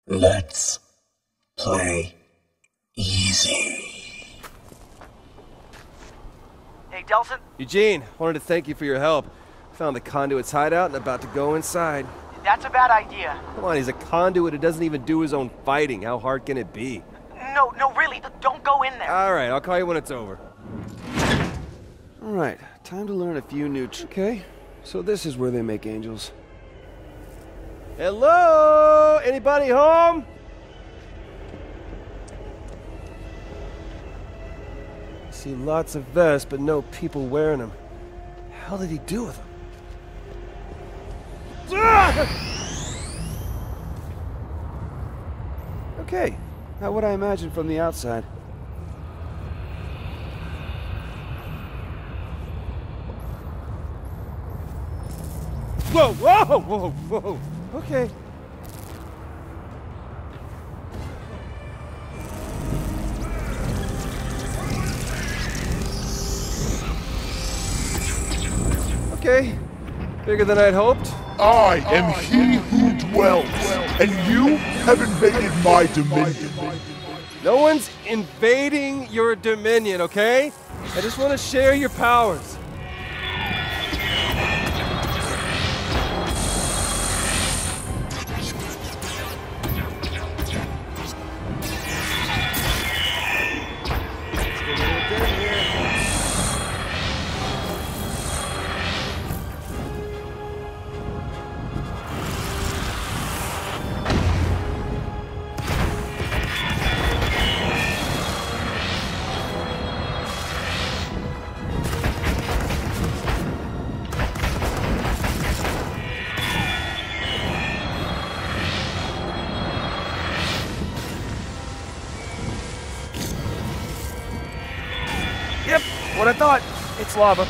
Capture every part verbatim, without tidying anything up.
Let's play easy. Hey, Delson? Eugene, wanted to thank you for your help. Found the conduit's hideout and about to go inside. That's a bad idea. Come on, he's a conduit who doesn't even do his own fighting. How hard can it be? No, no, really, don't go in there. Alright, I'll call you when it's over. Alright, time to learn a few new tricks. Okay, so this is where they make angels. Hello? Anybody home? I see lots of vests, but no people wearing them. The hell did he do with them? Okay, not what I imagined from the outside. Whoa, whoa, whoa, whoa. Okay. Okay. Bigger than I'd hoped. I am he who dwells, and you have invaded my dominion. No one's invading your dominion, okay? I just want to share your powers. Yep, what I thought. It's lava.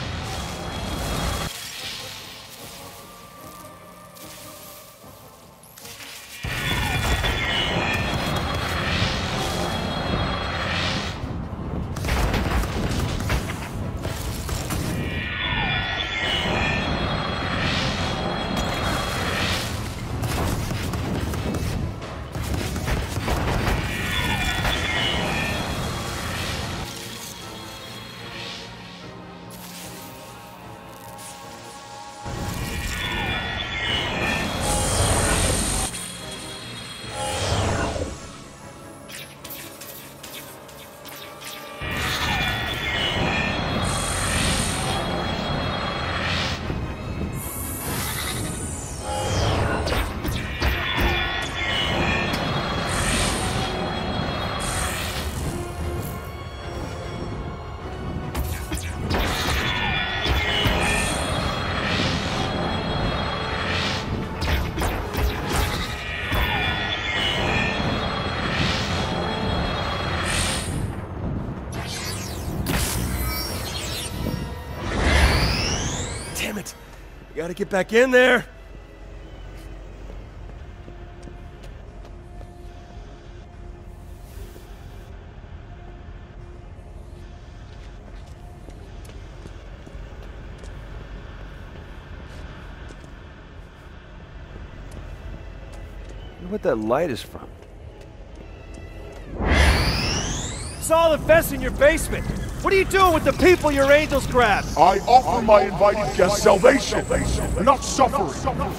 Damn it! You gotta get back in there! I wonder what that light is from. Saw the vest in your basement! What are you doing with the people your angels grabbed? I offer my invited guests salvation, not suffering.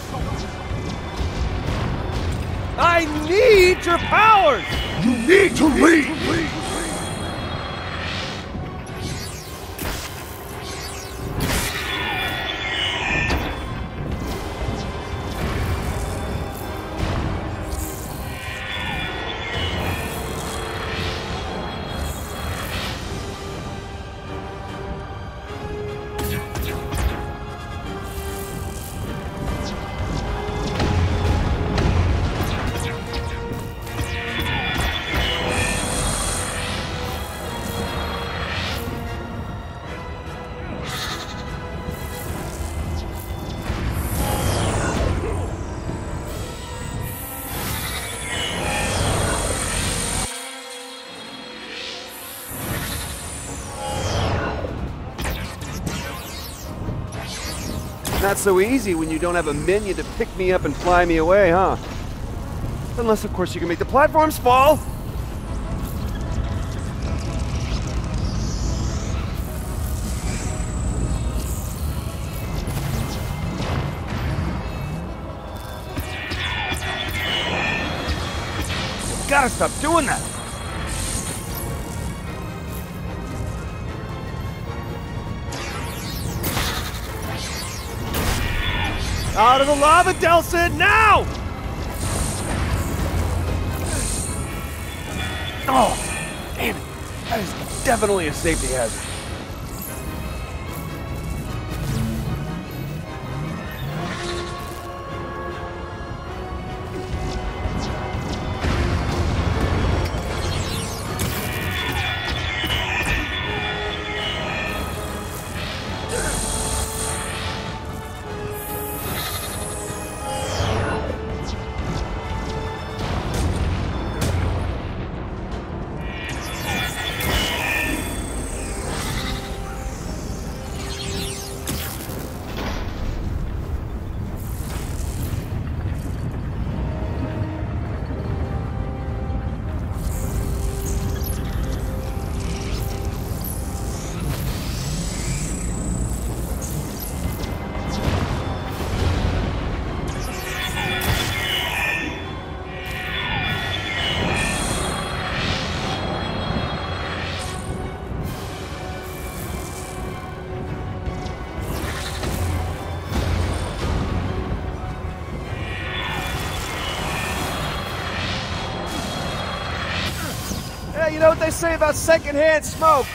I need your powers! You need to leave! Not so easy when you don't have a minion to pick me up and fly me away, huh? Unless, of course, you can make the platforms fall. You gotta stop doing that. Out of the lava, Delson, now! Oh, damn it. That is definitely a safety hazard. You know what they say about secondhand smoke?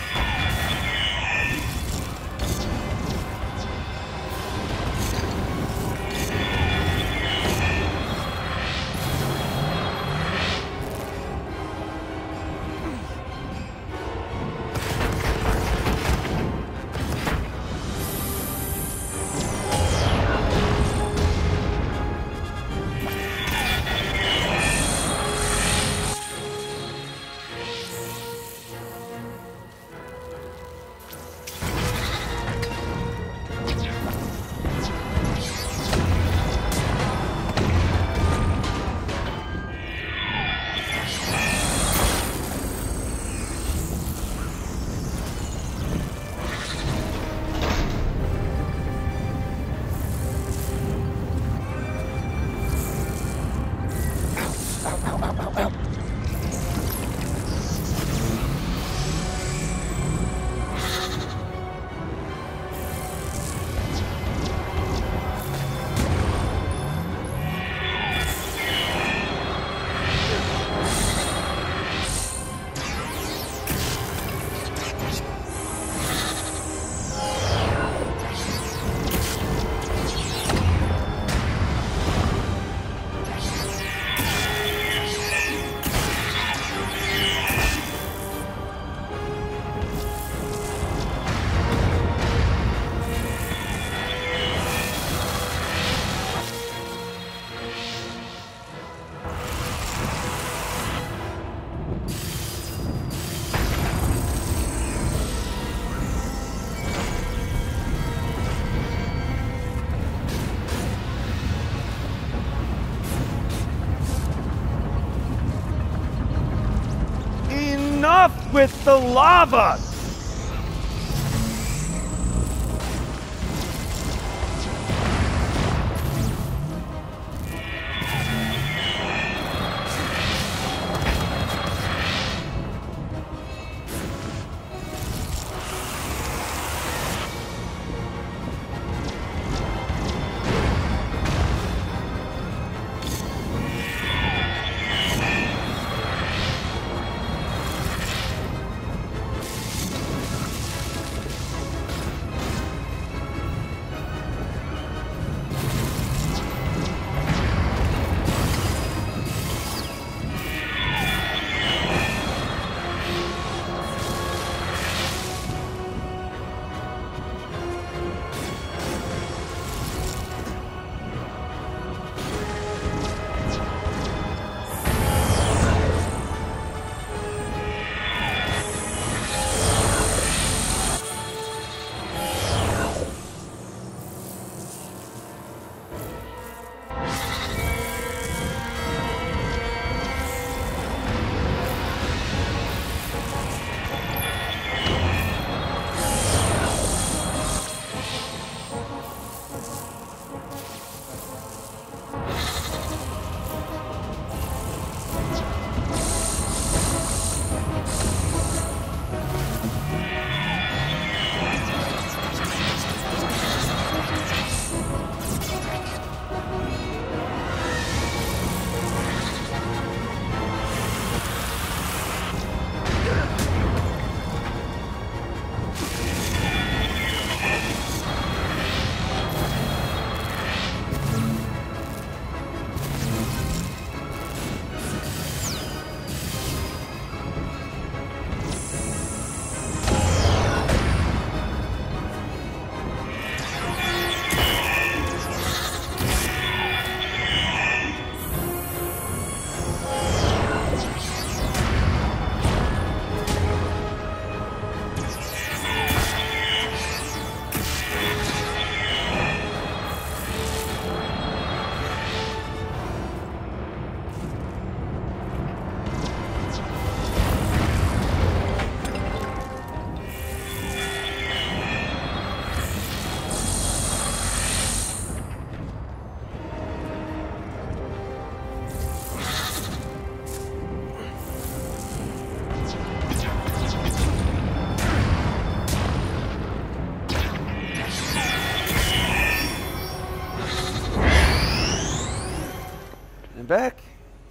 Enough with the lava!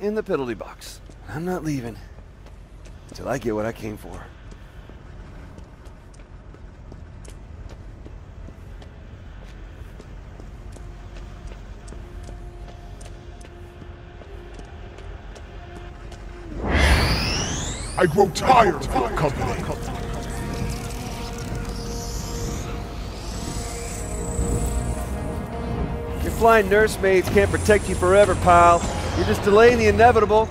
in the penalty box. I'm not leaving until I get what I came for. I grow tired of your company. Your flying nursemaids can't protect you forever, pal. You're just delaying the inevitable.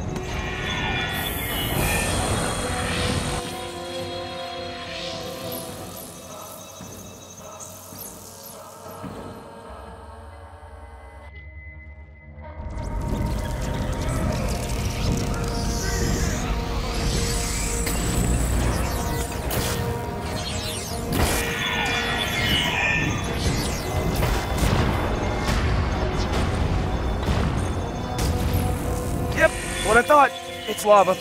What I thought. It's lava.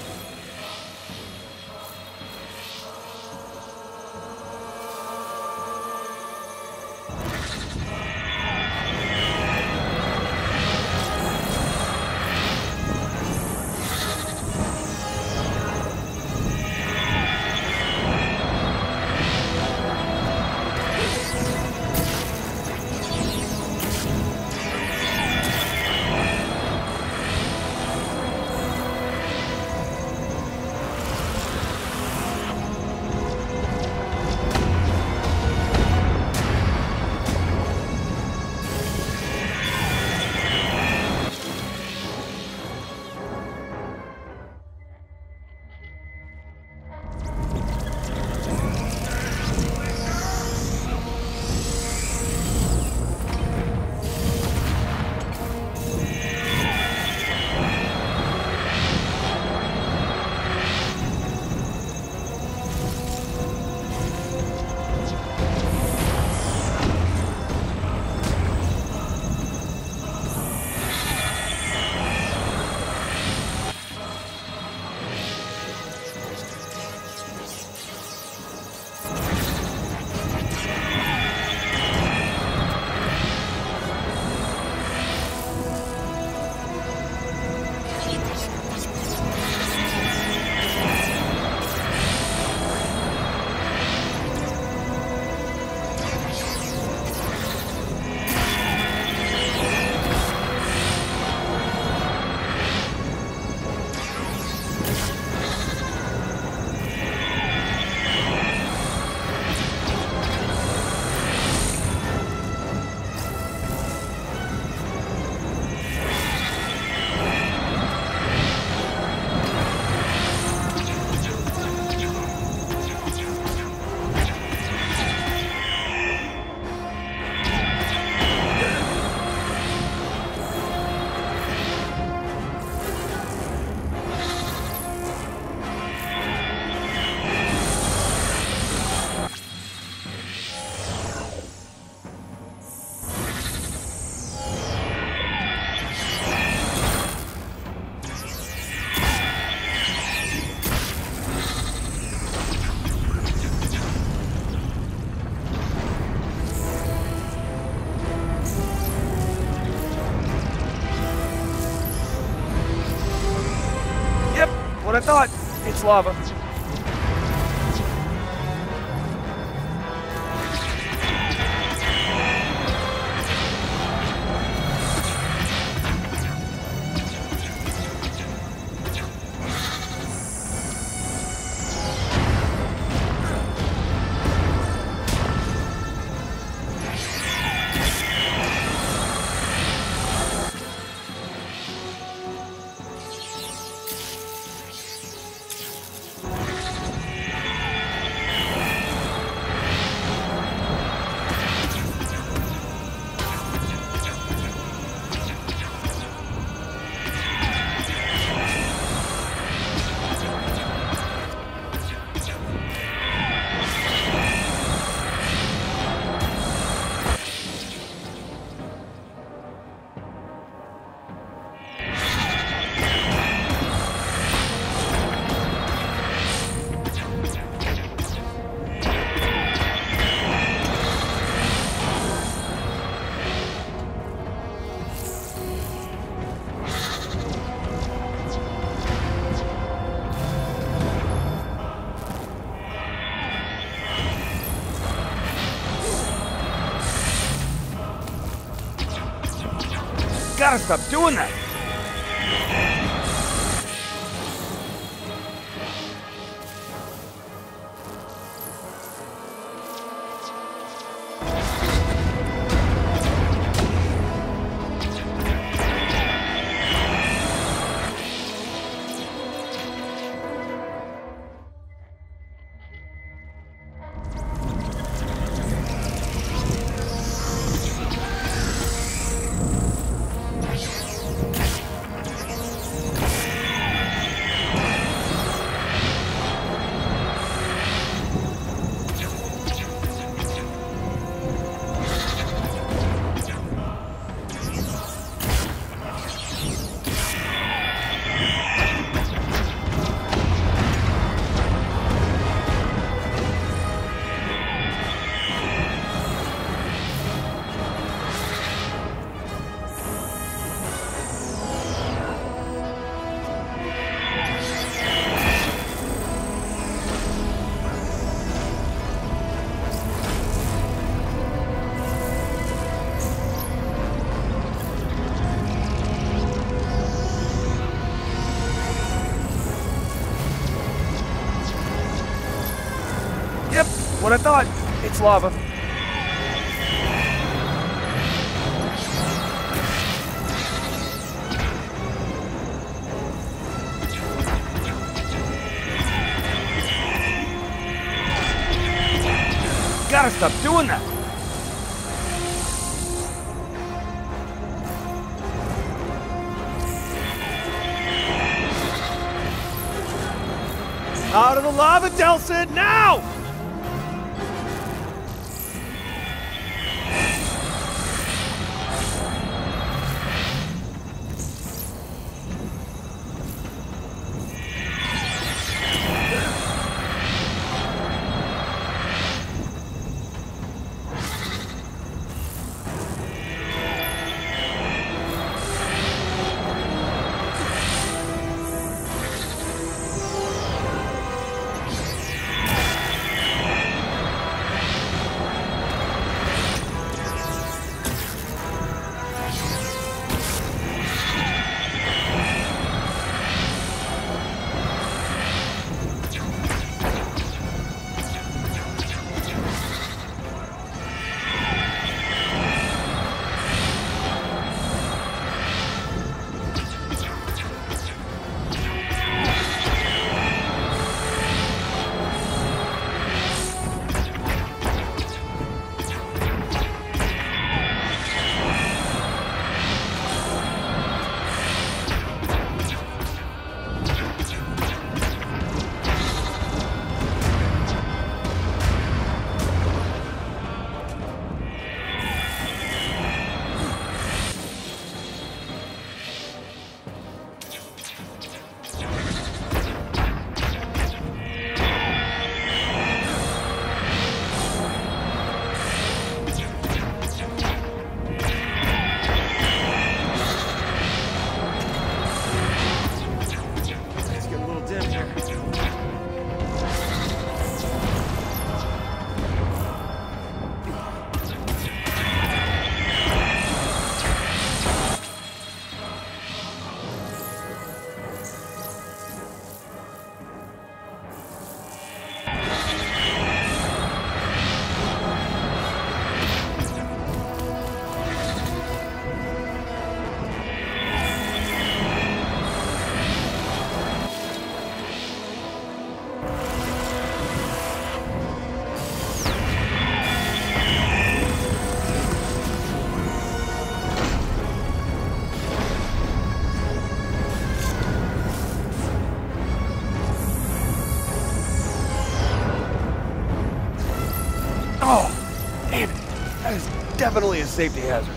What I thought. It's lava. Gotta stop doing that! What I thought. It's lava. Gotta stop doing that. Out of the lava, Delson, now! Oh, damn it. That is definitely a safety hazard.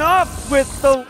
enough with the...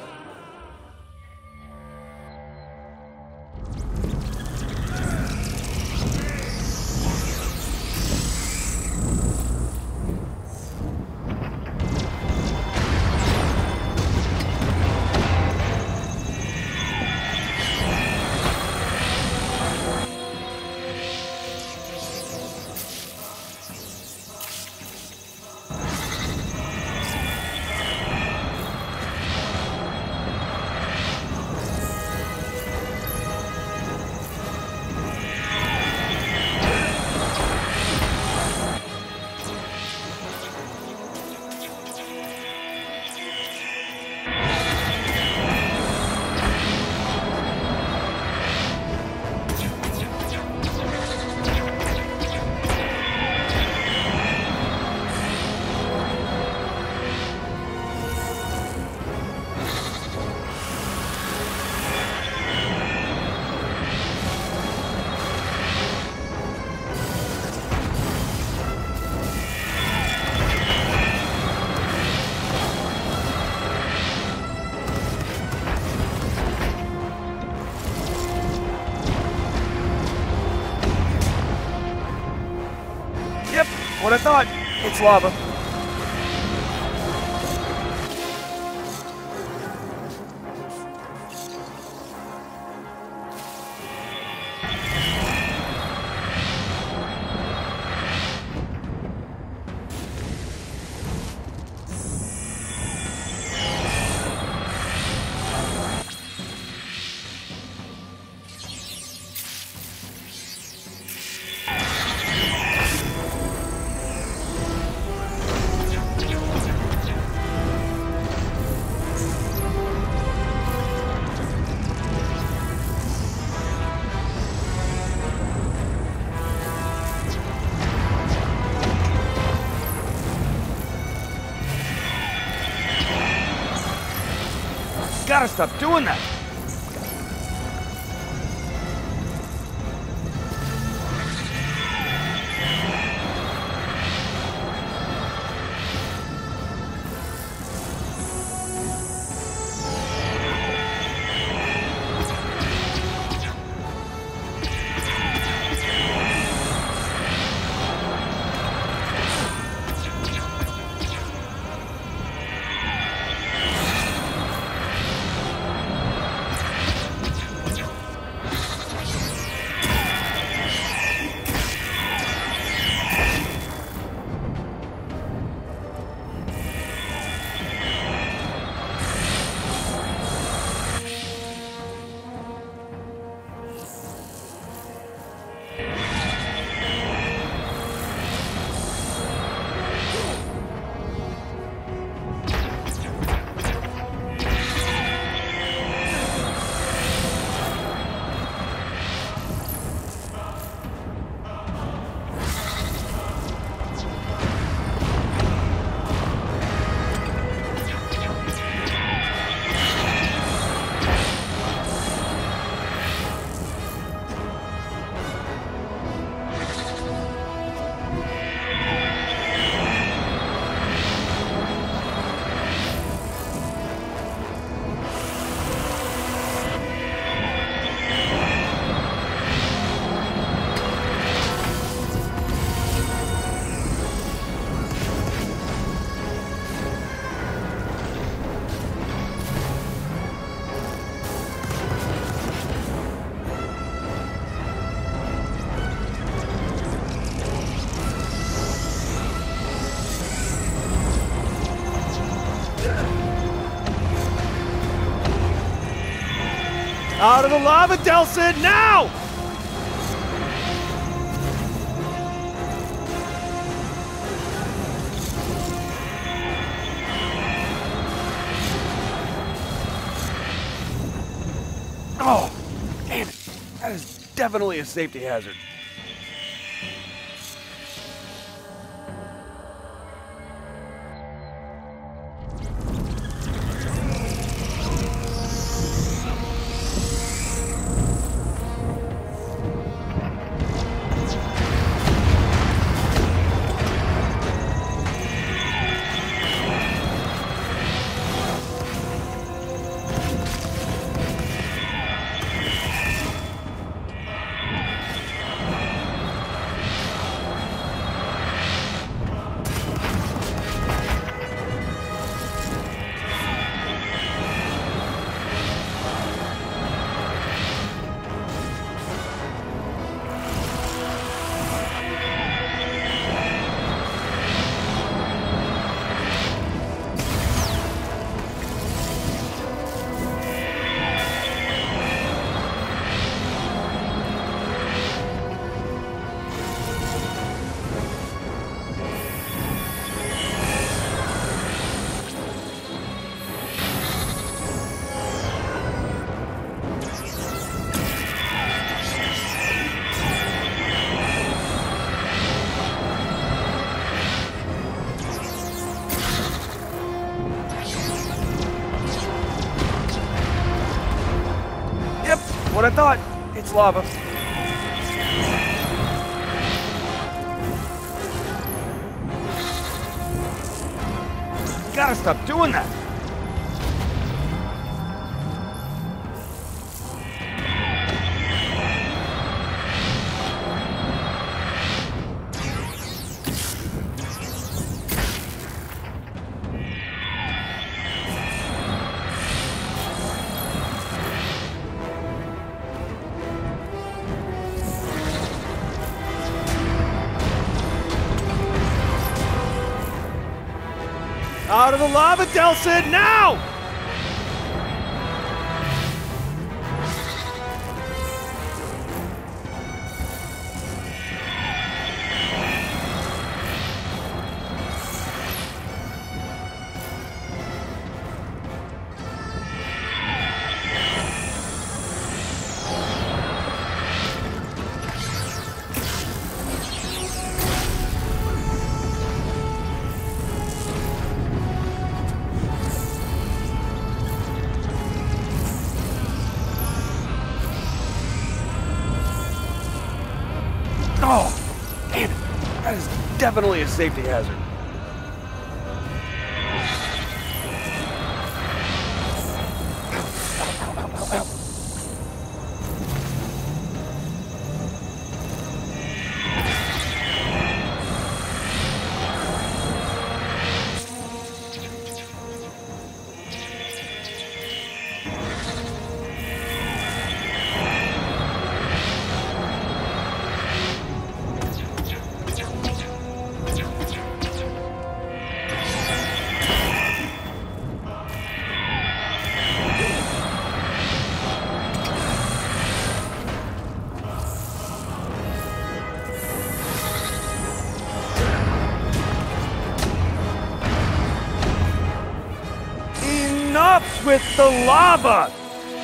What I thought. It's lava. Gotta stop doing that. Out of the lava, Delson, now! Oh, damn it. That is definitely a safety hazard. I thought. It's lava. You gotta stop doing that. Out of the lava, Delson, now! Oh, damn it. That is definitely a safety hazard. Enough with the lava!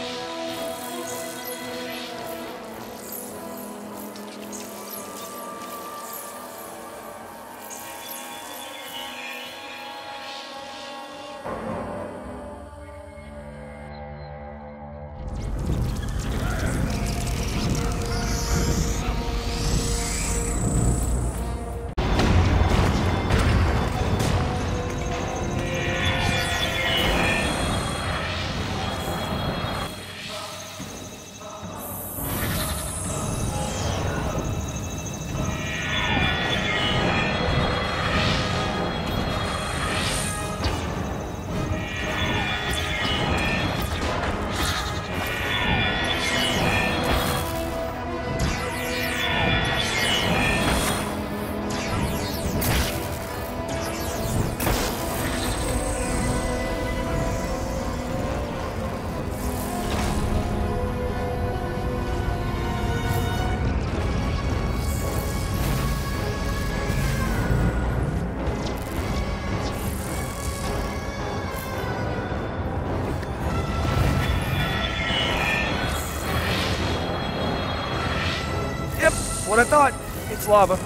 What I thought. It's lava.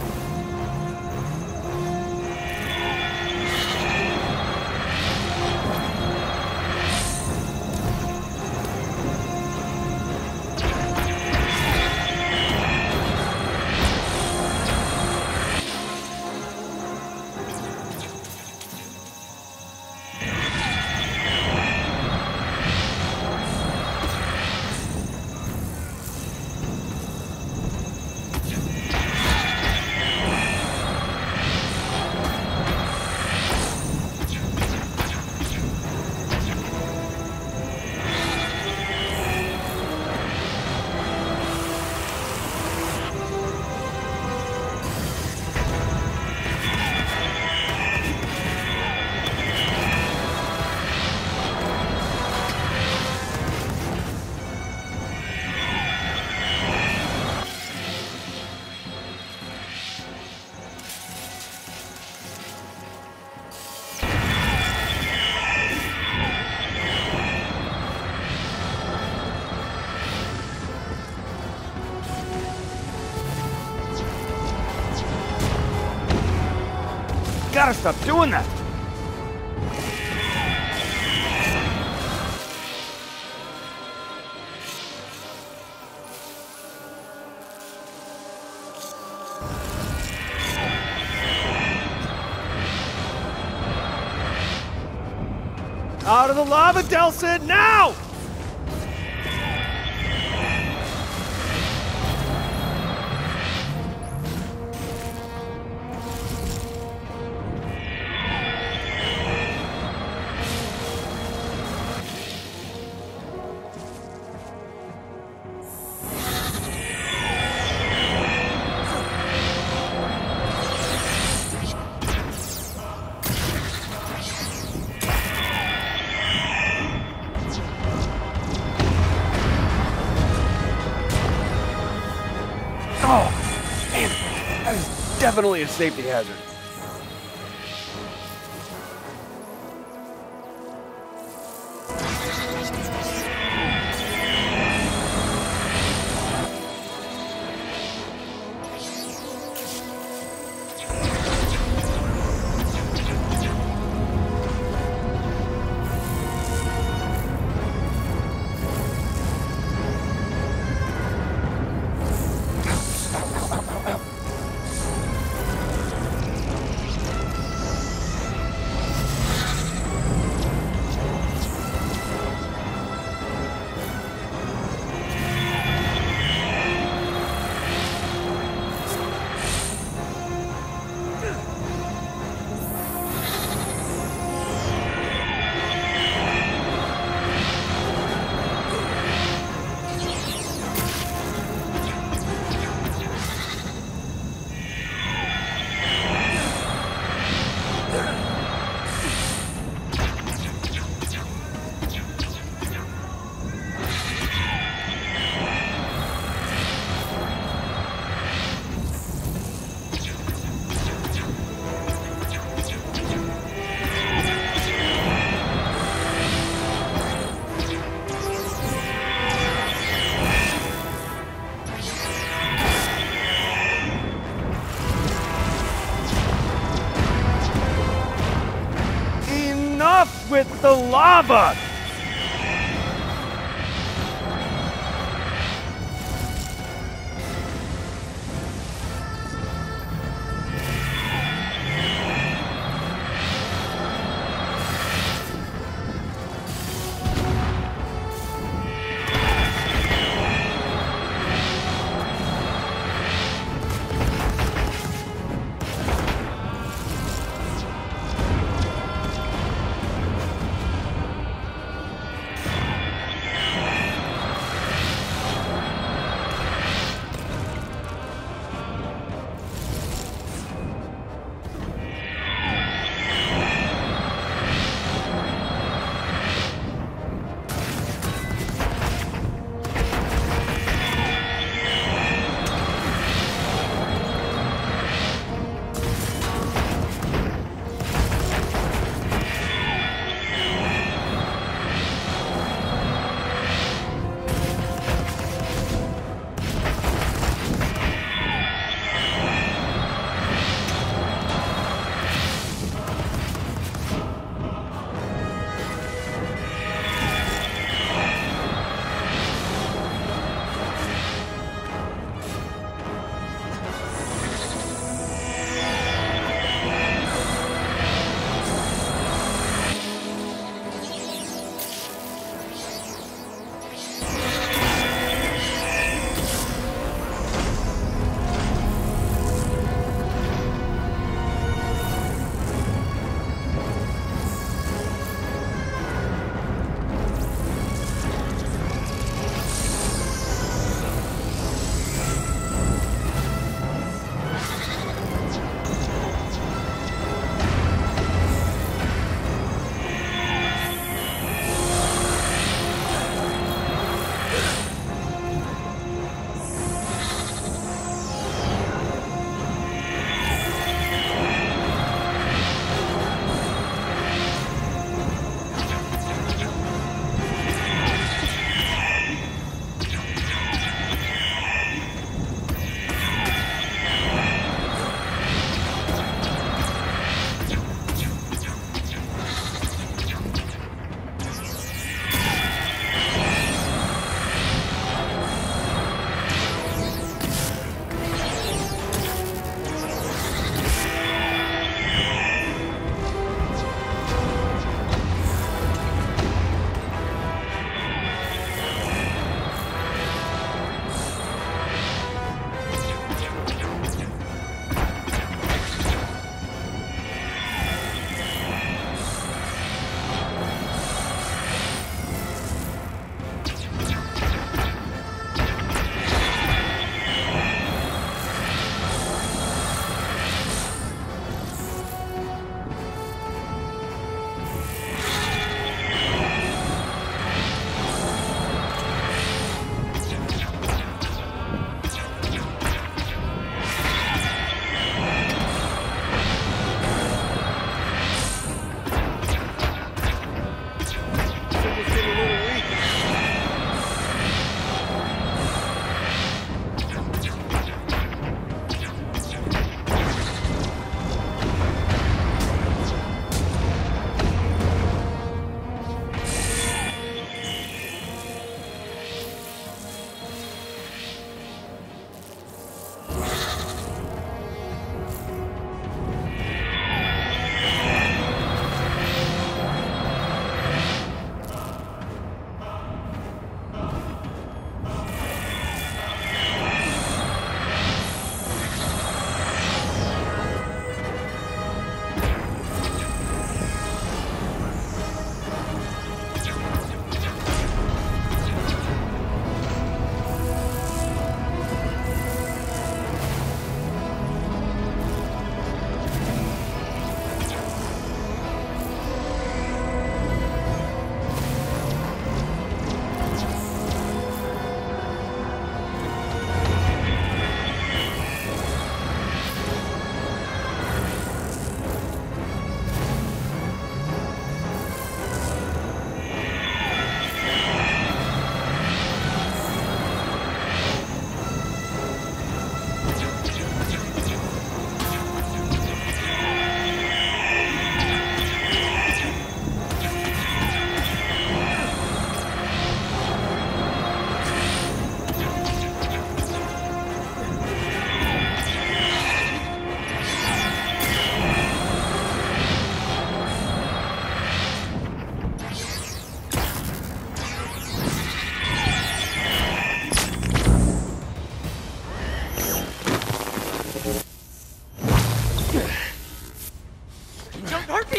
Gotta stop doing that! Out of the lava, Delson, now! Oh, man, that is definitely a safety hazard. Enough with the lava!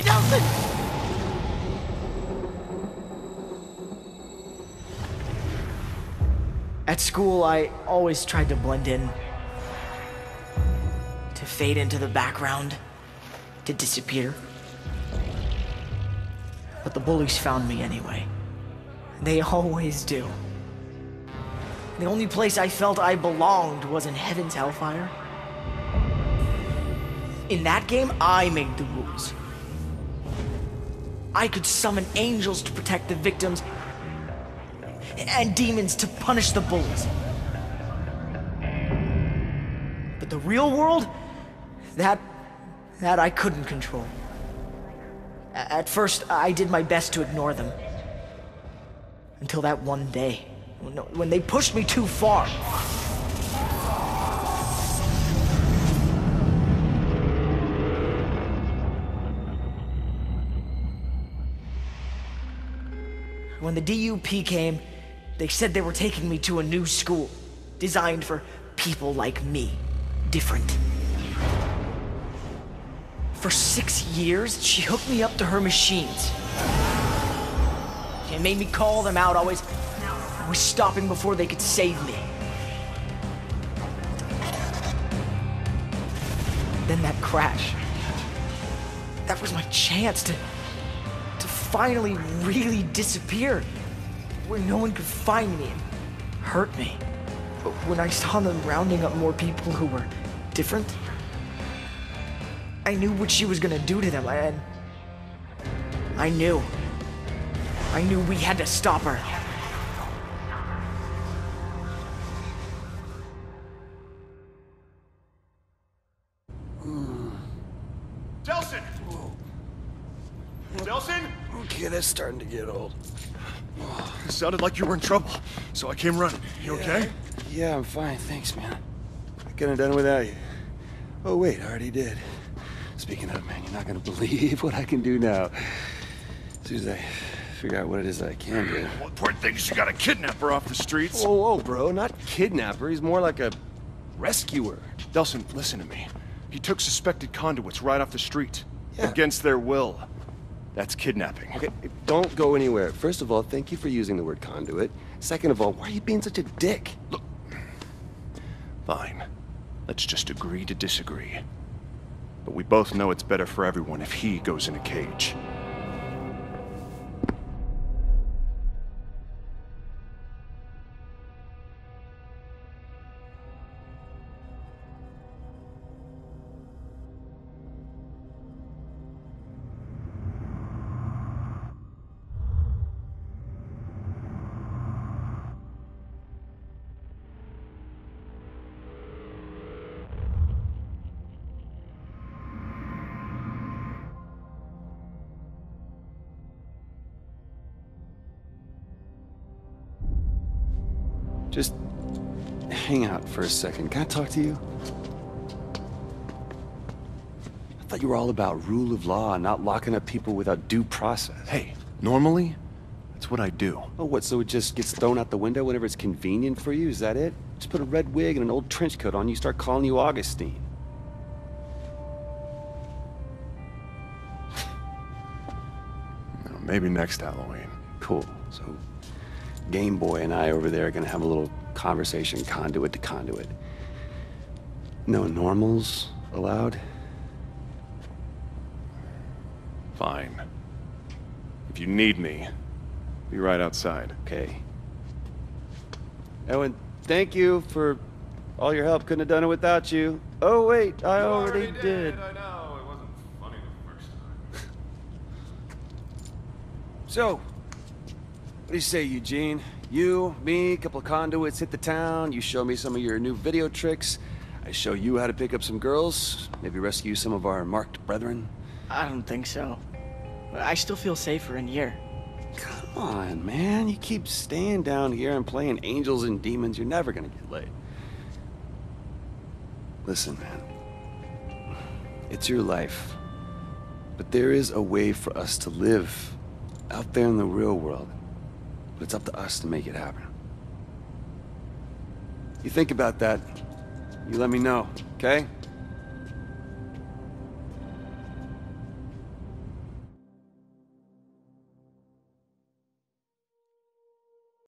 Delson! At school, I always tried to blend in. To fade into the background. To disappear. But the bullies found me anyway. They always do. The only place I felt I belonged was in Heaven's Hellfire. In that game, I made the rules. I could summon angels to protect the victims, and demons to punish the bullies. But the real world, that, that I couldn't control. At first, I did my best to ignore them. Until that one day, when, when they pushed me too far. When the D U P came, they said they were taking me to a new school, designed for people like me, different. For six years, she hooked me up to her machines. It made me call them out, always, always stopping before they could save me. Then that crash. That was my chance to, to finally really disappear, where no one could find me and hurt me. But when I saw them rounding up more people who were different, I knew what she was gonna do to them, and I knew. I knew we had to stop her. Delson! Delson? Okay, that's starting to get old. It sounded like you were in trouble, so I came running. You okay? Yeah, I'm fine, thanks, man. I couldn't have done it without you. Oh, wait, I already did. Speaking of, man, you're not gonna believe what I can do now. As soon as I figure out what it is that I can do. Well, important thing is you got a kidnapper off the streets. Whoa, whoa, bro, not kidnapper. He's more like a rescuer. Delson, listen to me. He took suspected conduits right off the street. Yeah. Against their will. That's kidnapping. Okay, don't go anywhere. First of all, thank you for using the word conduit. Second of all, why are you being such a dick? Look. Fine. Let's just agree to disagree. But we both know it's better for everyone if he goes in a cage. Just hang out for a second. Can I talk to you? I thought you were all about rule of law and not locking up people without due process. Hey, normally, that's what I do. Oh, what, so it just gets thrown out the window whenever it's convenient for you? Is that it? Just put a red wig and an old trench coat on, you start calling you Augustine. No, maybe next Halloween. Cool. So, Game Boy and I over there are gonna have a little conversation, conduit to conduit. No normals allowed? Fine. If you need me, be right outside. Okay. Owen, thank you for all your help. Couldn't have done it without you. Oh, wait, I already, did. I know. It wasn't funny the first time. So, what do you say, Eugene? You, me, a couple of conduits hit the town. You show me some of your new video tricks. I show you how to pick up some girls. Maybe rescue some of our marked brethren. I don't think so. I still feel safer in here. Come on, man. You keep staying down here and playing angels and demons. You're never gonna get laid. Listen, man. It's your life. But there is a way for us to live out there in the real world. But it's up to us to make it happen. You think about that. You let me know, okay?